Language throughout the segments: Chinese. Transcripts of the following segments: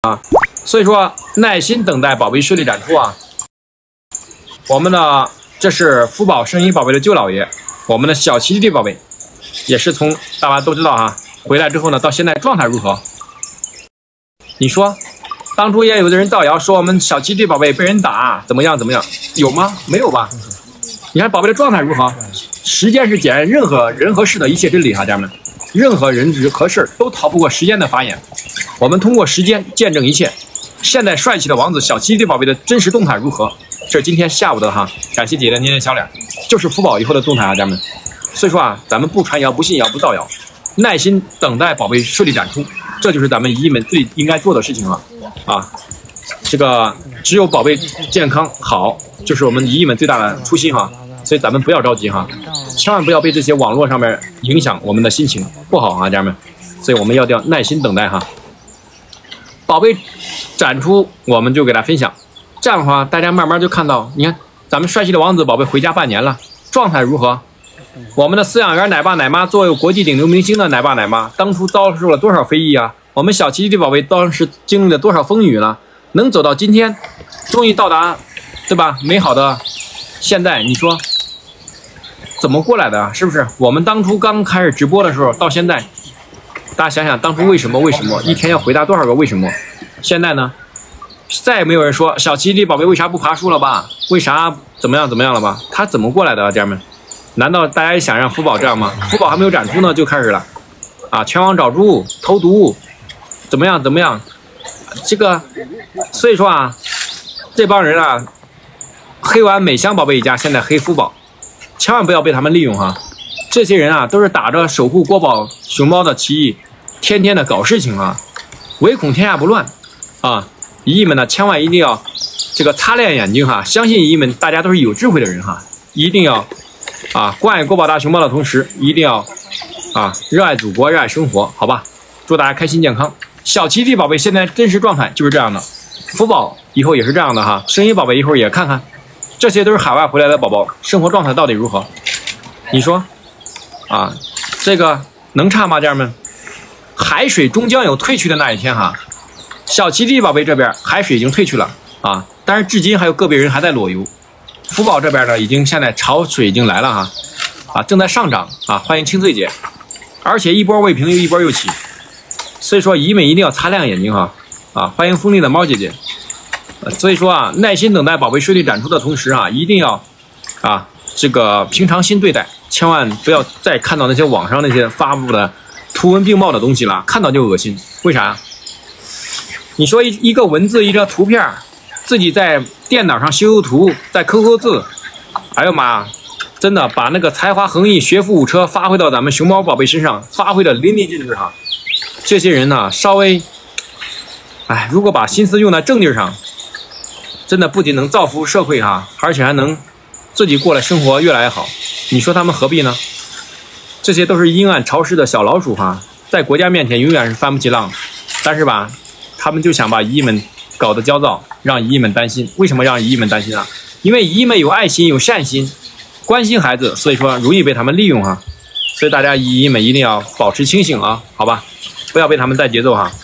所以说耐心等待宝贝顺利展出啊。我们的这是福宝圣婴宝贝的舅姥爷，我们的小奇弟弟宝贝也是从大家都知道哈，回来之后呢，到现在状态如何？你说，当初也有的人造谣说我们小奇弟弟宝贝被人打怎么样怎么样，有吗？没有吧？你看宝贝的状态如何？时间是检验任何人和事的一切真理哈，家人们，任何人和事都逃不过时间的法眼。我们通过时间见证一切。现在帅气的王子小奇弟弟宝贝的真实动态如何？这是今天下午的哈，感谢姐姐您的小脸，就是福宝以后的动态啊，家人们。所以说啊，咱们不传谣，不信谣，不造谣，耐心等待宝贝顺利展出，这就是咱们姨们最应该做的事情了啊。这个只有宝贝健康好，就是我们姨们最大的初心哈。所以咱们不要着急哈，千万不要被这些网络上面影响我们的心情，不好啊，家人们。所以我们要耐心等待哈。宝贝展出，我们就给大家分享，这样的话，大家慢慢就看到，你看咱们帅气的王子宝贝回家半年了，状态如何？我们的饲养员奶爸奶妈，作为国际顶流明星的奶爸奶妈，当初遭受了多少非议啊？我们小奇弟弟宝贝当时经历了多少风雨了？能走到今天，终于到达，对吧？美好的现在，你说怎么过来的啊？是不是？我们当初刚开始直播的时候，到现在。大家想想，当初为什么一天要回答多少个为什么？现在呢，再也没有人说小奇弟弟宝贝为啥不爬树了吧？为啥怎么样了吧？他怎么过来的啊，家人们？难道大家也想让福宝这样吗？福宝还没有展出呢，就开始了啊！全网找猪、投毒，怎么样？这个，所以说啊，这帮人啊，黑完美香宝贝一家，现在黑福宝，千万不要被他们利用哈！这些人啊，都是打着守护国宝熊猫的旗义，天天的搞事情啊，唯恐天下不乱啊！姨姨们呢，千万一定要这个擦亮眼睛哈，相信姨姨们大家都是有智慧的人哈，一定要啊关爱国宝大熊猫的同时，一定要啊热爱祖国，热爱生活，好吧？祝大家开心健康。小奇弟弟宝贝现在真实状态就是这样的，福宝以后也是这样的哈，声音宝贝一会儿也看看，这些都是海外回来的宝宝，生活状态到底如何？你说？啊，这个能差吗，家人们？海水终将有退去的那一天哈。小奇弟弟宝贝这边海水已经退去了啊，但是至今还有个别人还在裸游。福宝这边呢，现在潮水已经来了哈，啊，正在上涨啊，欢迎清脆姐，而且一波未平一波又起，所以说姨们一定要擦亮眼睛哈，啊，欢迎锋利的猫姐姐。所以说啊，耐心等待宝贝顺利展出的同时啊，一定要啊这个平常心对待。千万不要再看到那些网上那些发布的图文并茂的东西了，看到就恶心。为啥？你说一个文字一张图片，自己在电脑上修图，在QQ字，哎呦妈，真的把那个才华横溢、学富五车发挥到咱们熊猫宝贝身上，发挥的淋漓尽致哈。这些人呢，稍微，哎，如果把心思用在正地上，真的不仅能造福社会哈，而且还能自己过来生活越来越好。你说他们何必呢？这些都是阴暗潮湿的小老鼠哈，在国家面前永远是翻不起浪。但是吧，他们就想把姨姨们搞得焦躁，让姨姨们担心。为什么让姨姨们担心啊？因为姨姨们有爱心、有善心，关心孩子，所以说容易被他们利用哈。所以大家姨姨们一定要保持清醒啊，好吧？不要被他们带节奏哈。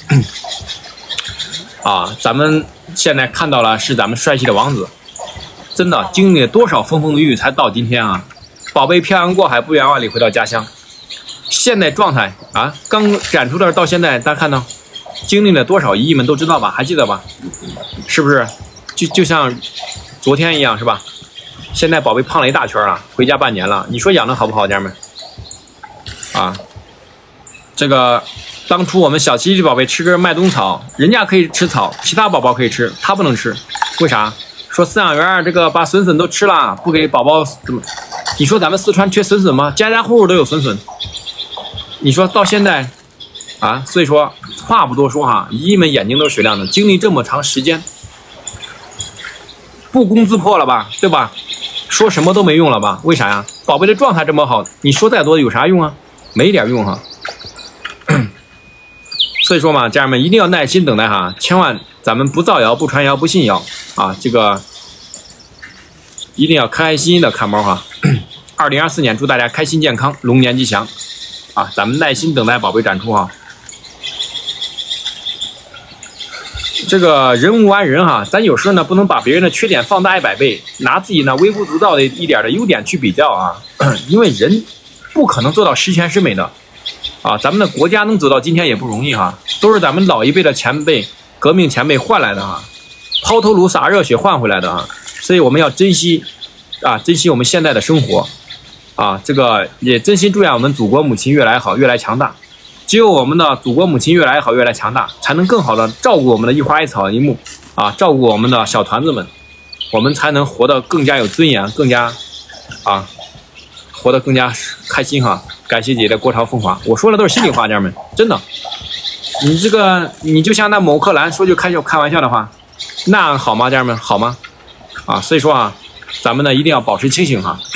啊，咱们现在看到了是咱们帅气的王子，真的经历了多少风风雨雨才到今天啊！宝贝漂洋过海，不远万里回到家乡。现在状态啊，刚展出的到现在，大家看到经历了多少，姨姨们都知道吧？还记得吧？是不是？就像昨天一样，是吧？现在宝贝胖了一大圈了，回家半年了。你说养的好不好，家人们？啊，这个当初我们小奇弟弟宝贝吃根麦冬草，人家可以吃草，其他宝宝可以吃，他不能吃，为啥？说饲养员这个把笋笋都吃了，不给宝宝怎么？你说咱们四川缺笋笋吗？家家户户都有笋笋。你说到现在啊，所以说话不多说哈，姨姨们眼睛都是雪亮的，经历这么长时间，不攻自破了吧，对吧？说什么都没用了吧？为啥呀？宝贝的状态这么好，你说再多有啥用啊？没点用哈。所以说嘛，家人们一定要耐心等待哈，千万咱们不造谣、不传谣、不信谣啊！这个一定要开开心心的看猫哈。2024年祝大家开心健康，龙年吉祥啊！咱们耐心等待宝贝展出哈。 这个人无完人哈，咱有时候呢不能把别人的缺点放大100倍，拿自己呢微不足道的一点的优点去比较啊，因为人不可能做到十全十美的啊，咱们的国家能走到今天也不容易哈，都是咱们老一辈的前辈、革命前辈换来的哈，抛头颅洒热血换回来的啊，所以我们要珍惜啊，珍惜我们现在的生活啊，这个也真心祝愿我们祖国母亲越来好，越来强大。只有我们的祖国母亲越来好，越来强大，才能更好的照顾我们的一花一草一木啊，照顾我们的小团子们，我们才能活得更加有尊严，更加啊，活得更加开心哈。感谢姐姐的国潮风华，我说的都是心里话，家人们，真的。你这个，你就像那某克兰说句开玩笑的话，那样好吗，家人们，好吗？啊，所以说啊，咱们呢一定要保持清醒哈。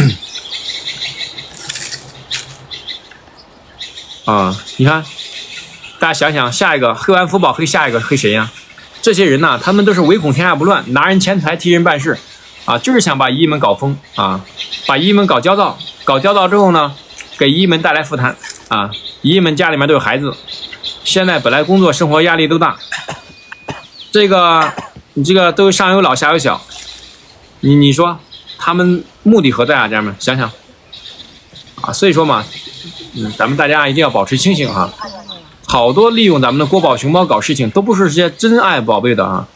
啊，你看，大家想想，下一个黑完福宝黑下一个黑谁呀？这些人呢，他们都是唯恐天下不乱，拿人钱财替人办事，啊，就是想把姨们搞疯啊，把姨们搞焦躁，搞焦躁之后呢，给姨们带来负担啊，姨们家里面都有孩子，现在本来工作生活压力都大，这个你这个都上有老下有小，你说他们目的何在啊，家人们想想啊，所以说嘛。咱们大家一定要保持清醒哈，好多利用咱们的国宝熊猫搞事情，都不是些真爱宝贝的啊，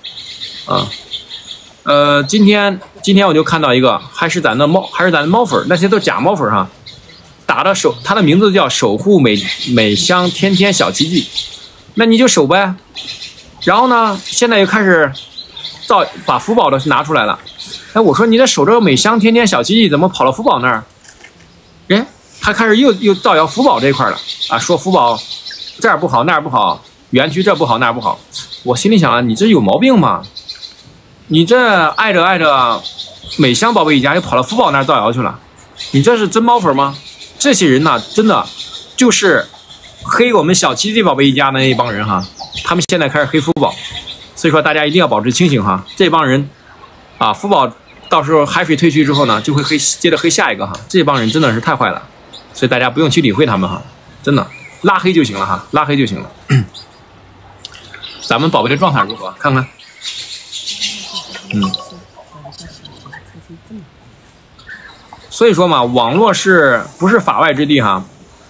今天我就看到一个，还是咱的猫粉，那些都假猫粉哈，打的它的名字叫守护美香天天小奇迹，那你就守呗，然后呢，现在又开始把福宝的拿出来了，哎，我说你这守着美香天天小奇迹，怎么跑到福宝那儿？哎。他开始又造谣福宝这一块了啊，说福宝这儿不好那儿不好，园区这不好那儿不好。我心里想啊，你这有毛病吗？你这爱着美香宝贝一家，又跑到福宝那儿造谣去了，你这是真猫粉吗？这些人呢，真的就是黑我们小奇迹宝贝一家的那一帮人哈，他们现在开始黑福宝，所以说大家一定要保持清醒哈。这帮人啊，福宝到时候海水退去之后呢，就会接着黑下一个哈。这帮人真的是太坏了。所以大家不用去理会他们哈，真的拉黑就行了哈，拉黑就行了。咱们宝贝的状态如何？看看，所以说嘛，网络不是法外之地哈？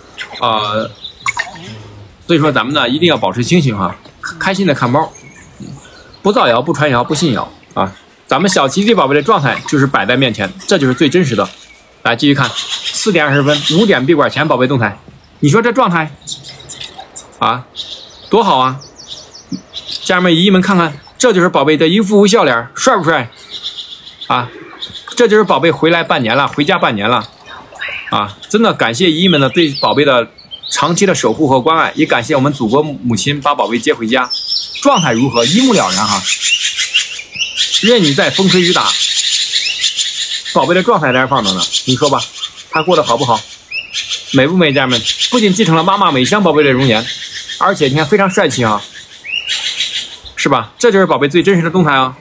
所以说咱们呢一定要保持清醒哈，开心的看猫，不造谣、不传谣、不信谣啊。咱们小奇迹宝贝的状态就是摆在面前，这就是最真实的。来继续看，4点20分，5点闭馆前宝贝动态，你说这状态啊，多好啊！家人们、姨们看看，这就是宝贝的一副笑脸，帅不帅？啊，这就是宝贝回家半年了，啊，真的感谢姨们的对宝贝的长期的守护和关爱，也感谢我们祖国母亲把宝贝接回家，状态如何？一目了然哈。任你在风吹雨打。宝贝的状态在这放着呢，你说吧，他过得好不好？美不美，家人们？不仅继承了妈妈美香宝贝的容颜，而且你看非常帅气啊，是吧？这就是宝贝最真实的动态啊。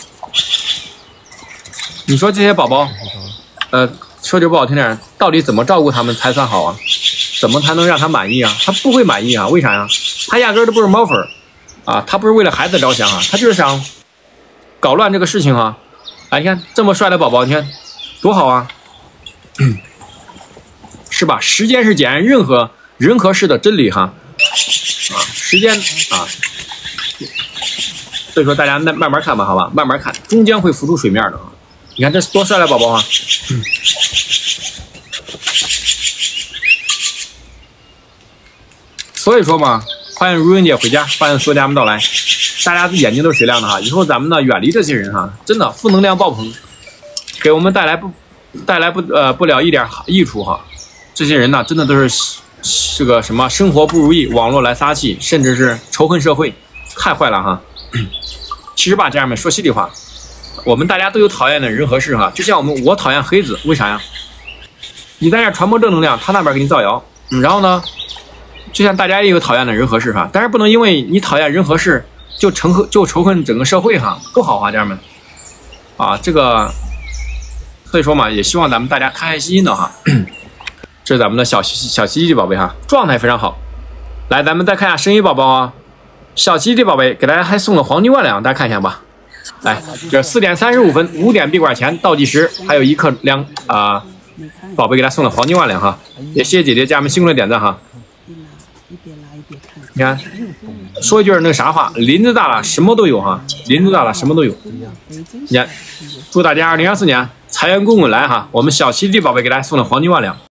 你说这些宝宝，说句不好听点，到底怎么照顾他们才算好啊？怎么才能让他满意啊？他不会满意啊？为啥呀？他压根都不是猫粉啊，他不是为了孩子着想啊，他就是想搞乱这个事情啊。哎，你看这么帅的宝宝，你看多好啊，是吧？时间是检验任何人和事的真理哈，啊，时间啊，所以说大家慢慢看吧，好吧，慢慢看，终将会浮出水面的啊。你看这多帅的宝宝啊！所以说嘛，欢迎如云姐回家，欢迎所有家们到来。大家的眼睛都是雪亮的哈，以后咱们呢远离这些人哈，真的负能量爆棚，给我们带来不了一点益处哈。这些人呢，真的都是个什么生活不如意，网络来撒气，甚至是仇恨社会，太坏了哈。其实吧，家人们说心里话，我们大家都有讨厌的人和事哈，就像我讨厌黑子，为啥呀？你在这传播正能量，他那边给你造谣，然后呢，就像大家也有讨厌的人和事哈，但是不能因为你讨厌人和事。就仇恨整个社会哈，不好啊，家人们，啊，这个，所以说嘛，也希望咱们大家开开心心的哈。这是咱们的小奇迹宝贝哈，状态非常好。来，咱们再看一下声音宝宝啊， 小奇弟宝贝给大家还送了黄金万两，大家看一下吧。来，这4点35分，5点闭馆前倒计时，还有1克2宝贝给他送了黄金万两哈，也谢谢姐姐家人们辛苦的点赞哈。你看，说一句那个啥话，林子大了什么都有哈，林子大了什么都有。你看，祝大家2024年财源滚滚来哈！我们小奇弟宝贝给大家送了黄金万两。